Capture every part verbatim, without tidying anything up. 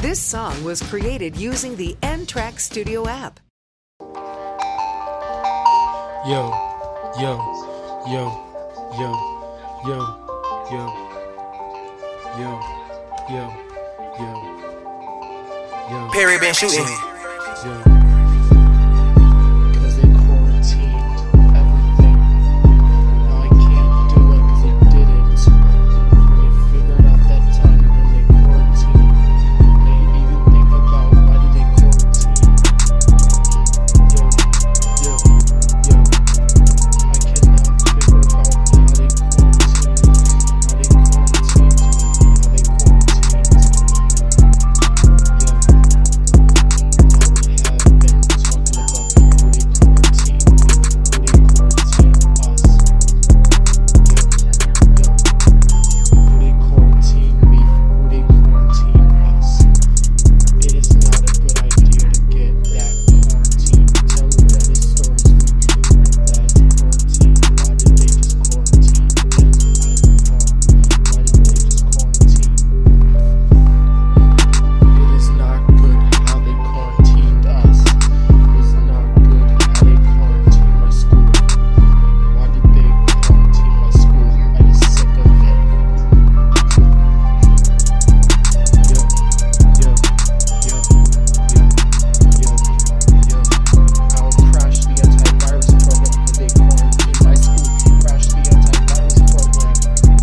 This song was created using the N-Track Studio app. Yo, yo, yo, yo, yo, yo, yo, yo, yo, yo. Perry been shooting. Yo. Cause they quarantined everything. Now I can't do it cause they did it. When they figured out that time when they quarantined, they even think about why did they quarantine. Yo, yo, yo. I cannot figure out how they quarantined, how they quarantined me, how they quarantined. Yo. Now we have been talking about who they quarantine me, who they quarantine us. Yo, yo. Who they quarantine me, who they quarantine us. It is not a good idea to get that quarantine. Tell them that his story's weak. That quarantine. Why did they just quarantine? Yes, I'm wrong. Why did they just quarantine? It is not good how they quarantined us. It is not good how they quarantined my school. Why did they quarantine my school? I is sick of it. Yo, yo, yo, yo, yo, yo. I will crash the antivirus program because they quarantined my school. Crash the antivirus program.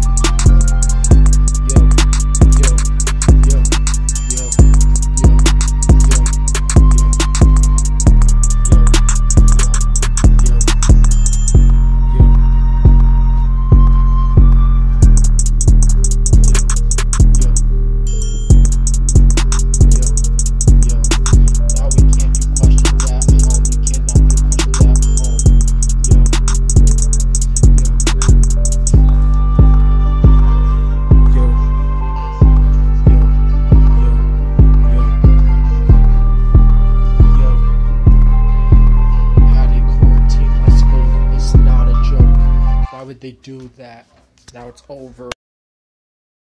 Yo, yo, yo, yo, yo, yo, yo, yo, yo, yo, yo. Now we can't do questions at home. We cannot do questions at home. Yo, Yo, yo, yo, yo, yo. how they quarantine my school is not a joke. Why would they do that? Now it's over.